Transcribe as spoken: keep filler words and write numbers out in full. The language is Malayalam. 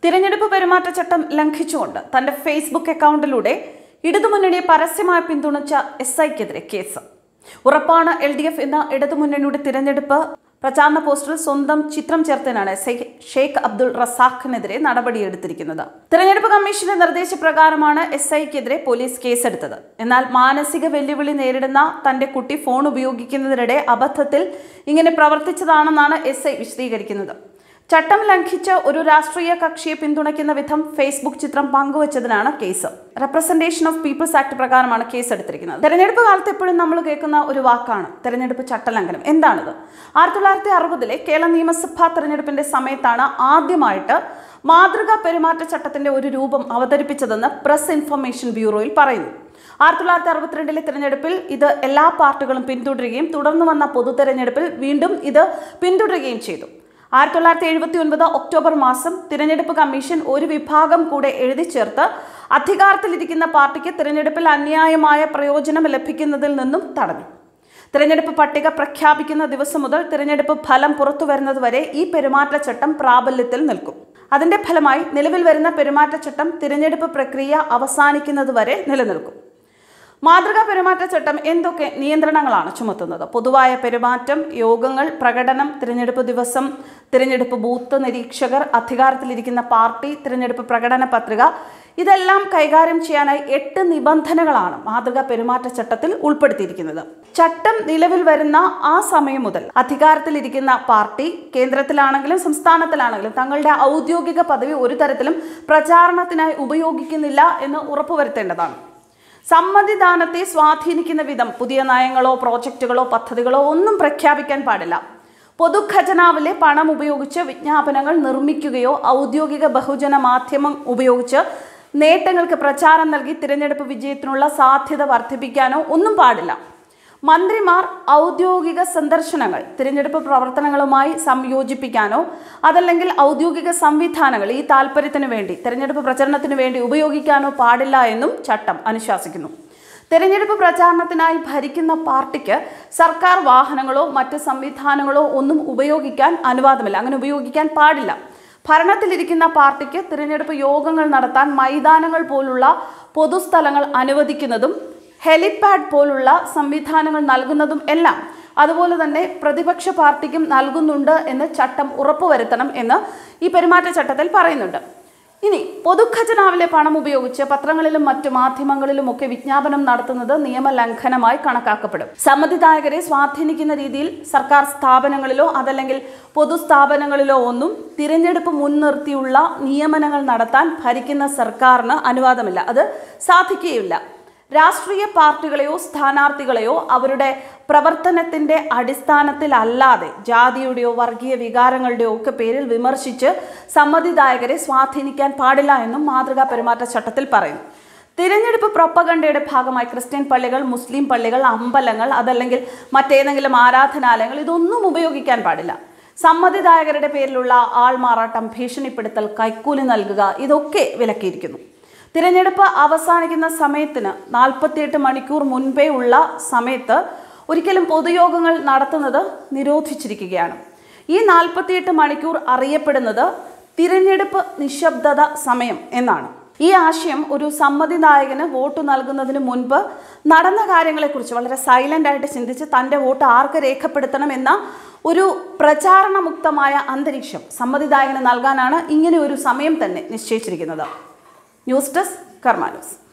തിരഞ്ഞെടുപ്പ് പെരുമാറ്റച്ചട്ടം ലംഘിച്ചുകൊണ്ട് തന്റെ ഫേസ്ബുക്ക് അക്കൗണ്ടിലൂടെ ഇടതുമുന്നണിയെ പരസ്യമായി പിന്തുണച്ച എസ് ഐക്കെതിരെ കേസ്. ഉറപ്പാണ് എൽ ഡി എഫ് എന്ന ഇടതുമുന്നണിയുടെ തിരഞ്ഞെടുപ്പ് പ്രചാരണ പോസ്റ്ററിൽ സ്വന്തം ചിത്രം ചേർത്തതിനാണ് ഷെയ്ഖ് അബ്ദുൾ റസാഖിനെതിരെ നടപടിയെടുത്തിരിക്കുന്നത്. തിരഞ്ഞെടുപ്പ് കമ്മീഷന്റെ നിർദ്ദേശപ്രകാരമാണ് എസ് ഐക്കെതിരെ പോലീസ് കേസെടുത്തത്. എന്നാൽ മാനസിക വെല്ലുവിളി നേരിടുന്ന തന്റെ കുട്ടി ഫോൺ ഉപയോഗിക്കുന്നതിനിടെ അബദ്ധത്തിൽ ഇങ്ങനെ പ്രവർത്തിച്ചതാണെന്നാണ് എസ് ഐ വിശദീകരിക്കുന്നത്. ചട്ടം ലംഘിച്ച് ഒരു രാഷ്ട്രീയ കക്ഷിയെ പിന്തുണയ്ക്കുന്ന വിധം ഫേസ്ബുക്ക് ചിത്രം പങ്കുവച്ചതിനാണ് കേസ്. റെപ്രസെന്റേഷൻ ഓഫ് പീപ്പിൾസ് ആക്ട് പ്രകാരമാണ് കേസ് എടുത്തിരിക്കുന്നത്. തെരഞ്ഞെടുപ്പ് കാലത്ത് എപ്പോഴും നമ്മൾ കേൾക്കുന്ന ഒരു വാക്കാണ് തെരഞ്ഞെടുപ്പ് ചട്ടലംഘനം. എന്താണിത്? ആയിരത്തി തൊള്ളായിരത്തി അറുപതിലെ കേരള നിയമസഭാ തെരഞ്ഞെടുപ്പിന്റെ സമയത്താണ് ആദ്യമായിട്ട് മാതൃകാ പെരുമാറ്റച്ചട്ടത്തിന്റെ ഒരു രൂപം അവതരിപ്പിച്ചതെന്ന് പ്രസ് ഇൻഫർമേഷൻ ബ്യൂറോയിൽ പറയുന്നു. ആയിരത്തി തൊള്ളായിരത്തി അറുപത്തിരണ്ടിലെ തിരഞ്ഞെടുപ്പിൽ ഇത് എല്ലാ പാർട്ടികളും പിന്തുടരുകയും തുടർന്ന് വന്ന പൊതു തെരഞ്ഞെടുപ്പിൽ വീണ്ടും ഇത് പിന്തുടരുകയും ചെയ്തു. ആയിരത്തി തൊള്ളായിരത്തി എഴുപത്തി ഒൻപത് ഒക്ടോബർ മാസം തിരഞ്ഞെടുപ്പ് കമ്മീഷൻ ഒരു വിഭാഗം കൂടെ എഴുതി ചേർത്ത് അധികാരത്തിലിരിക്കുന്ന പാർട്ടിക്ക് തിരഞ്ഞെടുപ്പിൽ അന്യായമായ പ്രയോജനം ലഭിക്കുന്നതിൽ നിന്നും തടഞ്ഞു. തിരഞ്ഞെടുപ്പ് പട്ടിക പ്രഖ്യാപിക്കുന്ന ദിവസം മുതൽ തിരഞ്ഞെടുപ്പ് ഫലം പുറത്തു വരുന്നതുവരെ ഈ പെരുമാറ്റച്ചട്ടം പ്രാബല്യത്തിൽ നിൽക്കും. അതിന്റെ ഫലമായി നിലവിൽ വരുന്ന പെരുമാറ്റച്ചട്ടം തിരഞ്ഞെടുപ്പ് പ്രക്രിയ അവസാനിക്കുന്നതുവരെ നിലനിൽക്കും. മാതൃകാ പെരുമാറ്റച്ചട്ടം എന്തൊക്കെ നിയന്ത്രണങ്ങളാണ് ചുമത്തുന്നത്? പൊതുവായ പെരുമാറ്റം, യോഗങ്ങൾ, പ്രകടനം, തിരഞ്ഞെടുപ്പ് ദിവസം, തിരഞ്ഞെടുപ്പ് ബൂത്ത് നിരീക്ഷകർ, അധികാരത്തിലിരിക്കുന്ന പാർട്ടി, തിരഞ്ഞെടുപ്പ് പ്രകടന പത്രിക, ഇതെല്ലാം കൈകാര്യം ചെയ്യാനായി എട്ട് നിബന്ധനകളാണ് മാതൃകാ പെരുമാറ്റച്ചട്ടത്തിൽ ഉൾപ്പെടുത്തിയിരിക്കുന്നത്. ചട്ടം നിലവിൽ വരുന്ന ആ സമയം മുതൽ അധികാരത്തിലിരിക്കുന്ന പാർട്ടി കേന്ദ്രത്തിലാണെങ്കിലും സംസ്ഥാനത്തിലാണെങ്കിലും തങ്ങളുടെ ഔദ്യോഗിക പദവി ഒരു തരത്തിലും പ്രചാരണത്തിനായി ഉപയോഗിക്കുന്നില്ല എന്ന് ഉറപ്പുവരുത്തേണ്ടതാണ്. സമ്മതിദാനത്തെ സ്വാധീനിക്കുന്ന വിധം പുതിയ നയങ്ങളോ പ്രോജക്റ്റുകളോ പദ്ധതികളോ ഒന്നും പ്രഖ്യാപിക്കാൻ പാടില്ല. പൊതുഖജനാവിലെ പണം ഉപയോഗിച്ച് വിജ്ഞാപനങ്ങൾ നിർമ്മിക്കുകയോ ഔദ്യോഗിക ബഹുജന മാധ്യമം ഉപയോഗിച്ച് നേട്ടങ്ങൾക്ക് പ്രചാരം നൽകി തിരഞ്ഞെടുപ്പ് വിജയത്തിനുള്ള സാധ്യത വർദ്ധിപ്പിക്കാനോ ഒന്നും പാടില്ല. മന്ത്രിമാർ ഔദ്യോഗിക സന്ദർശനങ്ങൾ തിരഞ്ഞെടുപ്പ് പ്രവർത്തനങ്ങളുമായി സംയോജിപ്പിക്കാനോ അതല്ലെങ്കിൽ ഔദ്യോഗിക സംവിധാനങ്ങൾ ഈ താൽപ്പര്യത്തിനു വേണ്ടി തിരഞ്ഞെടുപ്പ് പ്രചരണത്തിനു വേണ്ടി ഉപയോഗിക്കാനോ പാടില്ല എന്നും ചട്ടം അനുശാസിക്കുന്നു. തിരഞ്ഞെടുപ്പ് പ്രചാരണത്തിനായി ഭരിക്കുന്ന പാർട്ടിക്ക് സർക്കാർ വാഹനങ്ങളോ മറ്റ് സംവിധാനങ്ങളോ ഒന്നും ഉപയോഗിക്കാൻ അനുവാദമില്ല. അങ്ങനെ ഉപയോഗിക്കാൻ പാടില്ല. ഭരണത്തിലിരിക്കുന്ന പാർട്ടിക്ക് തിരഞ്ഞെടുപ്പ് യോഗങ്ങൾ നടത്താൻ മൈതാനങ്ങൾ പോലുള്ള പൊതുസ്ഥലങ്ങൾ അനുവദിക്കുന്നതും ഹെലിപാഡ് പോലുള്ള സംവിധാനങ്ങൾ നൽകുന്നതും എല്ലാം അതുപോലെ തന്നെ പ്രതിപക്ഷ പാർട്ടിക്കും നൽകുന്നുണ്ട് എന്ന് ചട്ടം ഉറപ്പുവരുത്തണം എന്ന് ഈ പെരുമാറ്റച്ചട്ടത്തിൽ പറയുന്നുണ്ട്. ഇനി പൊതുഖജനാവിലെ പണം ഉപയോഗിച്ച് പത്രങ്ങളിലും മറ്റു മാധ്യമങ്ങളിലുമൊക്കെ വിജ്ഞാപനം നടത്തുന്നത് നിയമലംഘനമായി കണക്കാക്കപ്പെടും. സമ്മതിദായകരെ സ്വാധീനിക്കുന്ന രീതിയിൽ സർക്കാർ സ്ഥാപനങ്ങളിലോ അതല്ലെങ്കിൽ പൊതുസ്ഥാപനങ്ങളിലോ ഒന്നും തിരഞ്ഞെടുപ്പ് മുൻനിർത്തിയുള്ള നിയമനങ്ങൾ നടത്താൻ ഭരിക്കുന്ന സർക്കാരിന് അനുവാദമില്ല. അത് സാധിക്കുകയില്ല. രാഷ്ട്രീയ പാർട്ടികളെയോ സ്ഥാനാർത്ഥികളെയോ അവരുടെ പ്രവർത്തനത്തിന്റെ അടിസ്ഥാനത്തിലല്ലാതെ ജാതിയുടെയോ വർഗീയ വികാരങ്ങളുടെയോ ഒക്കെ പേരിൽ വിമർശിച്ച് സമ്മതിദായകരെ സ്വാധീനിക്കാൻ പാടില്ല എന്നും മാതൃകാ പെരുമാറ്റച്ചട്ടത്തിൽ പറയുന്നു. തിരഞ്ഞെടുപ്പ് പ്രൊപ്പഗണ്ടയുടെ ഭാഗമായി ക്രിസ്ത്യൻ പള്ളികൾ, മുസ്ലിം പള്ളികൾ, അമ്പലങ്ങൾ അതല്ലെങ്കിൽ മറ്റേതെങ്കിലും ആരാധനാലയങ്ങൾ ഇതൊന്നും ഉപയോഗിക്കാൻ പാടില്ല. സമ്മതിദായകരുടെ പേരിലുള്ള ആൾമാറാട്ടം, ഭീഷണിപ്പെടുത്തൽ, കൈക്കൂലി നൽകുക ഇതൊക്കെ വിലക്കിയിരിക്കുന്നു. തിരഞ്ഞെടുപ്പ് അവസാനിക്കുന്ന സമയത്തിന് നാൽപ്പത്തിയെട്ട് മണിക്കൂർ മുൻപേ ഉള്ള സമയത്ത് ഒരിക്കലും പൊതുയോഗങ്ങൾ നടത്തുന്നത് നിരോധിച്ചിരിക്കുകയാണ്. ഈ നാൽപ്പത്തിയെട്ട് മണിക്കൂർ അറിയപ്പെടുന്നത് തിരഞ്ഞെടുപ്പ് നിശബ്ദത സമയം എന്നാണ്. ഈ ആശയം ഒരു സമ്മതിദായകന് വോട്ട് നൽകുന്നതിന് മുൻപ് നടന്ന കാര്യങ്ങളെക്കുറിച്ച് വളരെ സൈലന്റ് ആയിട്ട് ചിന്തിച്ച് തൻ്റെ വോട്ട് ആർക്ക് രേഖപ്പെടുത്തണം എന്ന ഒരു പ്രചാരണമുക്തമായ അന്തരീക്ഷം സമ്മതിദായകന് നൽകാനാണ് ഇങ്ങനെ ഒരു സമയം തന്നെ നിശ്ചയിച്ചിരിക്കുന്നത്. News desk Karma news.